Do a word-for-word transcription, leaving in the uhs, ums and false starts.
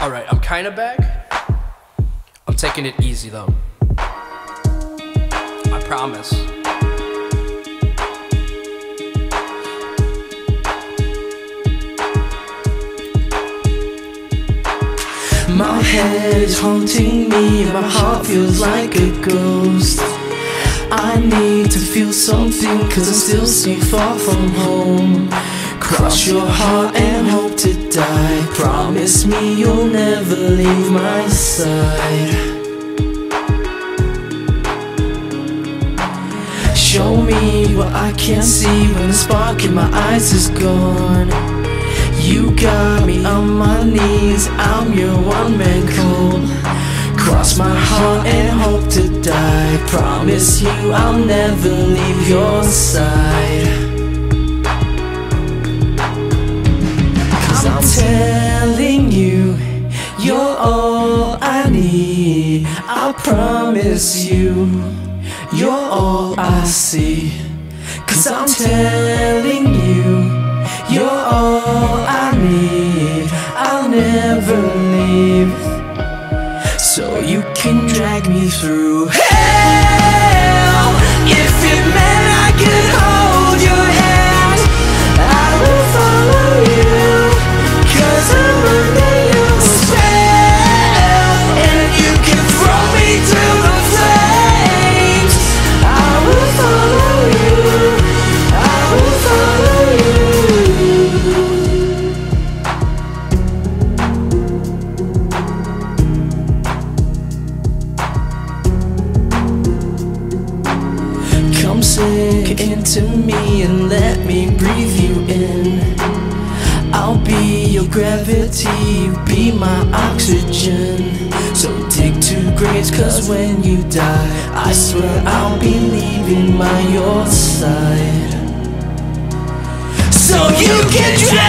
Alright, I'm kinda back. I'm taking it easy though. I promise. My head is haunting me and my heart feels like a ghost. I need to feel something cause I'm still so far from home. Cross your heart and hope to die. Promise me you'll never leave my side. Show me what I can't see when the spark in my eyes is gone. You got me on my knees, I'm your one-man cold. Cross my heart and hope to die. Promise you I'll never leave your side. Cause I'm telling you, you're all I need. I promise you, you're all I see. Cause I'm telling you, you're all I need. I'll never leave. So you can drag me through hell. If it meant I could hold your hand, I will follow you. Cause I'm under your spell. And you can throw me to the flames. I will follow you. I will follow you. Come sink into me and let me breathe you in. I'll be your gravity, you be my oxygen. So dig two graves cause when you die, I swear I'll be leaving by your side. So you can